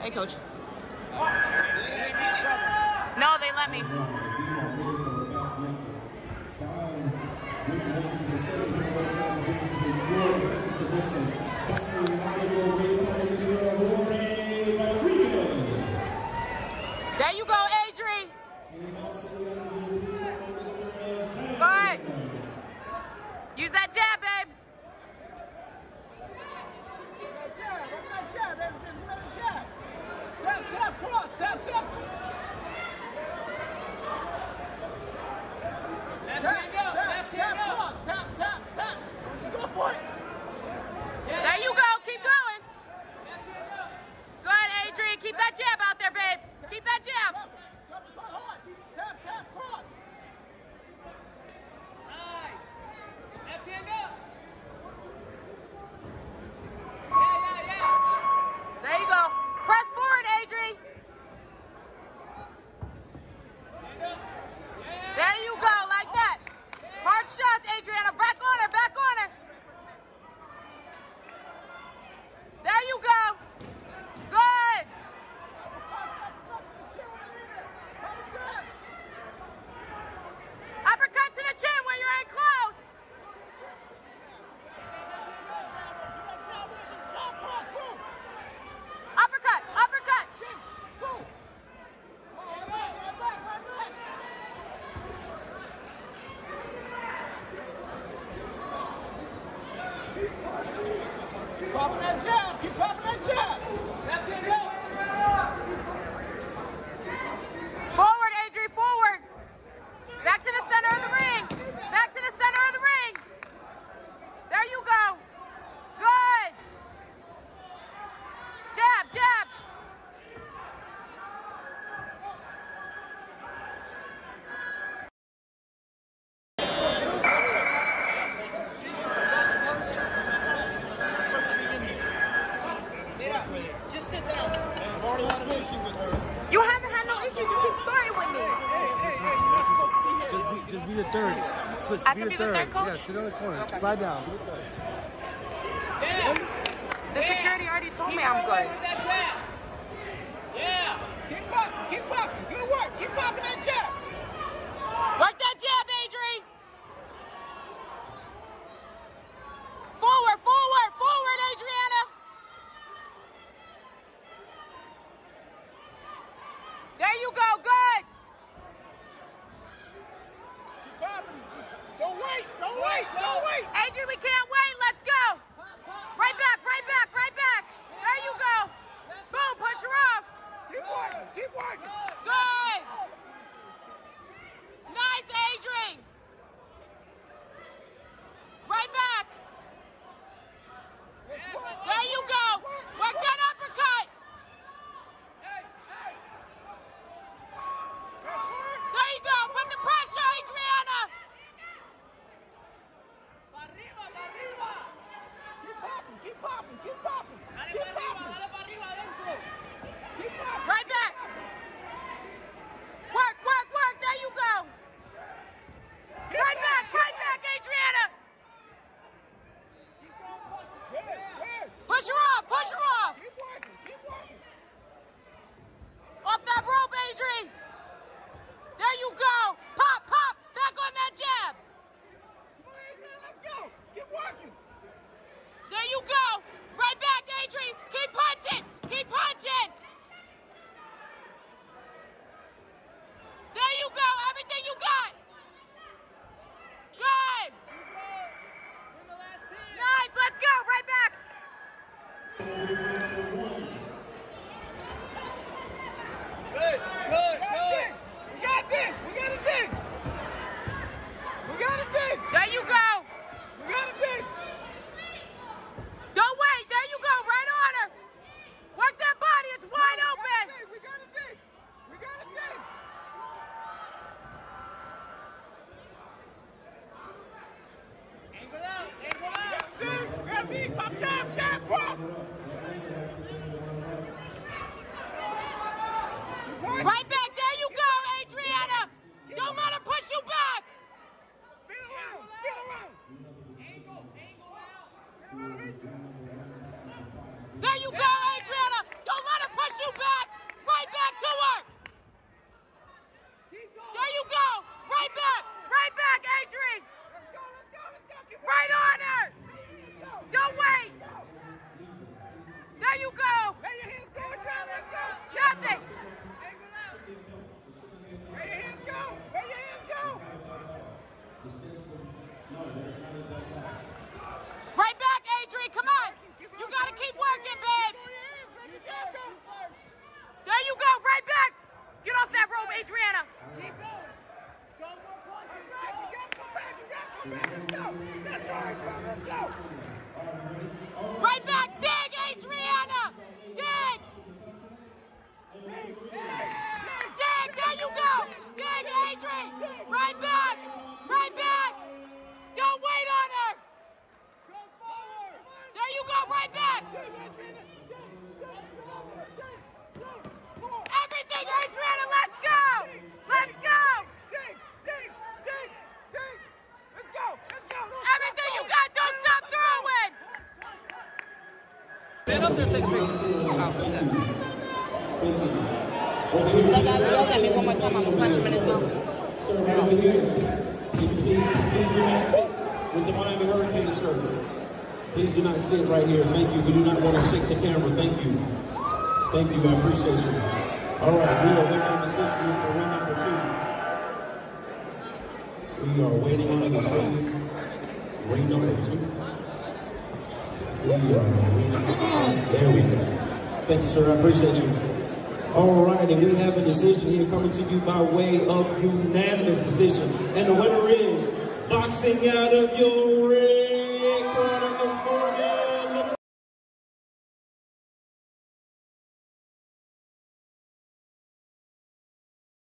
Hey, coach. No, they let me. There you go, Adri. Go ahead. Use that jab, babe. Tap, tap, cross, tap, tap. Left hand go, left hand go. Cross, tap, tap, tap. Go for it. There you go, keep going. Go ahead, Adrian, keep that jab out there, babe. Keep that jab. Tap, tap, cross. Nice. Left hand go. Yeah. There you go. Press forward, Adri. There you go, like that. Hard shots, Adriana. Back on her, back on her. There you go. Good. Uppercut to the chin when you're in close. Uppercut, uppercut. Keep popping that jab, keep popping that jab. Left hand go. Forward, Adri, forward. Back to the center of the ring. Back to the center of the ring. There you go. Good. Jab, jab. Just sit down. You haven't had no issues. You keep starting with me. Just be the third. I can be the third coach? Yeah, sit on the corner. Okay. Slide down. Be the third. The security already told me I'm good. Yeah. Keep popping, keep popping. Good work. Keep popping that jab. Work that jab, Adri. Forward, forward, forward, Adriana. There you go, good. Keep popping. Don't wait, don't wait, don't wait. Adri, we can't wait. Let's go. Right back, right back, right back. There you go. Boom, push her off. Keep working, keep working. Good. Nice, Adri. Right back. There you go. Work that uppercut. There you go. Put the pressure, Adriana. Keep popping, keep popping, keep popping. Keep popping. Keep popping. Right back. Work, work, work. There you go. Right back, Adriana. Push her off, push her off. Keep working, keep working. Off that rope, Adri. There you go. Pop, pop. Back on that jab. Come on, Adrian, let's go. Keep working. There you go. Right back, Adri. Keep punching. Keep punching. There you go. Everything you got. Good. Nice. Let's go. Right back. Good. We got a dig. We got a dig. We got a dig. There you go. We got a dig. Don't wait. There you go. Right on her. Work that body. It's wide open. We got a dig. We got a dig. Angle out. Angle out. We got a dig. Pop, chop, chop, cross. stand up there and take a picture. That guy below got me one more time. I'm gonna punch him in his mouth. Sir, right over here. Can you please do not sit with the Miami Hurricane shirt. Please do not sit right here. Thank you. We do not want to shake the camera. Thank you. Thank you. I appreciate you. All right, we are waiting on decision for ring number 2. We are waiting on a decision. Ring number 2. We are waiting. There we go. Thank you, sir. I appreciate you. All right, and we have a decision here coming to you by way of unanimous decision. And the winner is boxing out of your ring.